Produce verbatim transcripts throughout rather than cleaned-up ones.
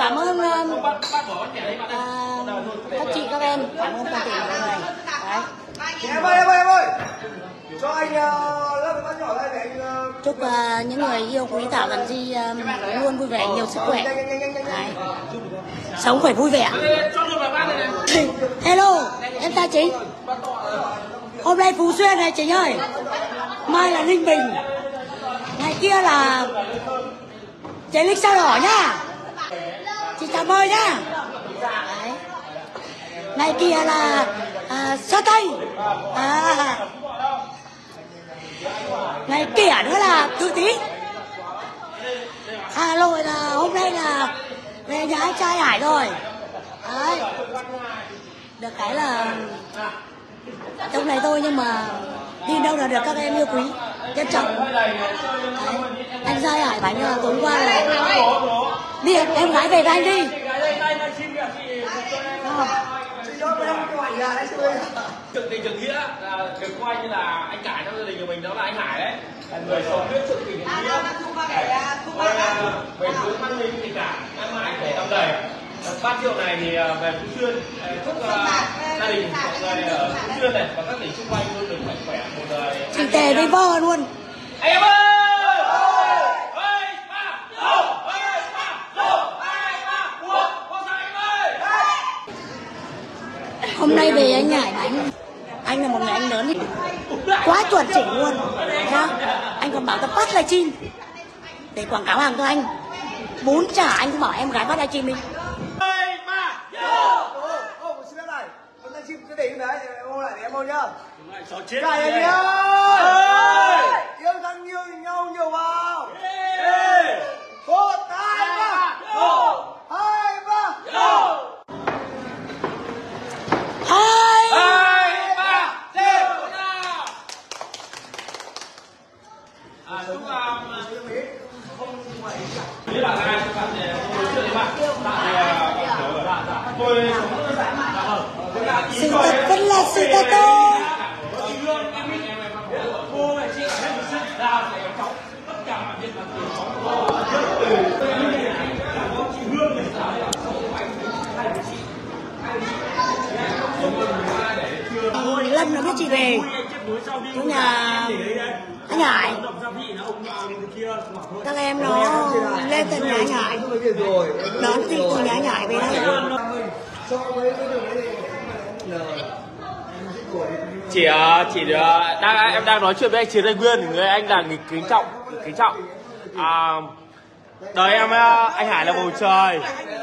cảm ơn uh, các chị các em, cảm ơn toàn thể mọi người. Đấy. Em ơi em ơi em ơi, cho anh uh, lớp bác nhỏ đây để anh uh... chúc uh, những người yêu quý Thảo Cần Di uh, luôn vui vẻ, nhiều sức khỏe. Đấy. Sống khỏe vui vẻ. Hello, em chào chị. Hôm nay Phú Xuyên này chị ơi, mai là Ninh Bình, ngày kia là Chế Lịch Sao Đỏ nhá. Chị chào mời nhá. Đấy. Ngày kia là à, Sơn Tây. À. Ngày kia nữa là Tự Tí. Hà Nội là hôm nay là về nhà anh trai Hải rồi. Đấy. Được cái là trong này thôi nhưng mà đi đâu là được các em yêu quý, trân trọng. Đấy. Anh trai Hải bánh là tối qua là đi em gái về với anh đi. Trực tình trực nghĩa là được coi như là anh cả trong gia đình của mình, đó là anh Hải đấy, là người sống biết trực tình trực nghĩa. Mình cũng mang lên tình cảm mãi mãi để đong đầy. Bát rượu này thì về Phú Xuyên, chúc gia đình mọi người ở Phú Xuyên này và các tỉnh xung quanh luôn được mạnh khỏe một đời. Chị Tề với vợ luôn. Anh em ơi! Hôm nay về anh Hải bánh, anh là một người anh lớn quá chuẩn chỉnh luôn nhá. Anh còn bảo tập bắt livestream để quảng cáo hàng cho anh. Bún chả anh cũng bảo em gái bắt livestream đi. Cứ để như đấy, em ôm lại để em ôm nhá. Chết này anh ơi! Yêu thương nhiều nhau nhiều vào. Một, hai, ba. Một, hai, ba. Hai, hai, ba, rượu nào. À, chúc biết bạn ai các bạn để nói chuyện với bạn. Bạn tôi sự thật vẫn là sự thật thôi. Lâm nó biết chị về chỗ nhà anh Hải, các em nó lên tận nhà anh Hải, đón chị từ nhà anh Hải về đây. Chỉ chỉ đang em đang nói chuyện với anh Chiến Tây Nguyên, người anh là nghịch kính trọng kính trọng. À, đời em anh Hải là bầu trời,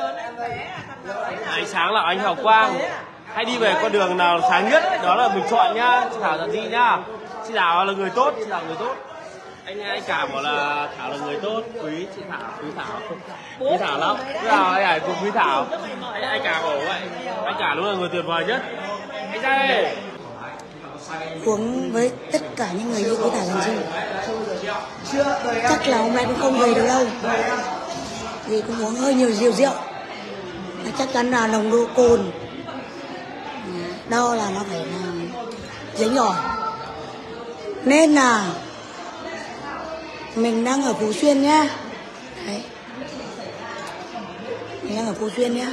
ánh sáng là ánh hào quang. Hãy đi về con đường nào sáng nhất, đó là mình chọn nhá. Chị Thảo Cần Di nhá. Chị Thảo là người tốt, chị Thảo người tốt. Anh anh cả bảo là Thảo là người tốt, quý chị Thảo, quý Thảo, quý Thảo lắm. Thế nào anh Hải cùng quý Thảo. Anh anh cả bảo vậy, anh cả luôn là người tuyệt vời nhất. Anh ra đây. Uống với tất cả những người yêu quý Thảo Cần Di. Chắc là hôm nay cũng không về được đâu. Vì cũng uống hơi nhiều rượu rượu. Chắc chắn là nồng độ cồn đo là nó phải là dính rồi. Nên là mình đang ở Phú Xuyên nhá. Đấy. Mình đang ở Phú Xuyên nhá.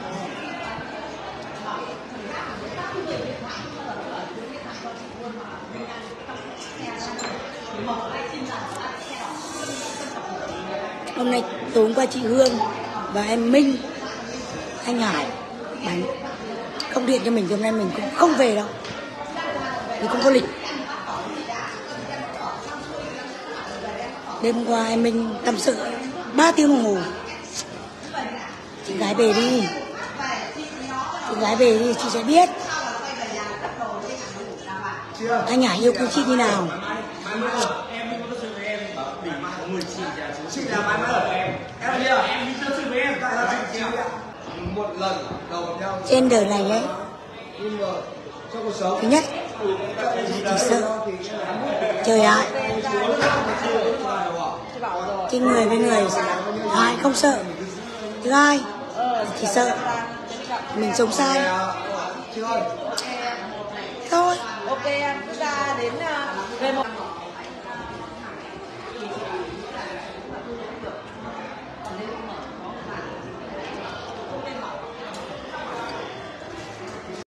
Hôm nay tối hôm qua chị Hương và em Minh, anh Hải bánh không điện cho mình, hôm nay mình cũng không về đâu vì không có lịch. Đêm qua em Minh tâm sự ba tiếng đồng hồ. Chị gái về đi, chị gái về đi chị sẽ biết anh Hải yêu quý chị như nào. Chị là bạn ơi, em đi à? Em đi chơi với em, tại là chị ạ. Một lần đầu gặp nhau. Trên đời này ấy, Nhưng mà trong cuộc sống thứ nhất chỉ sợ trời ạ. Cái người với người ai không sợ. Thứ hai chỉ sợ mình sống sai thôi. Ok, chúng ta đến về một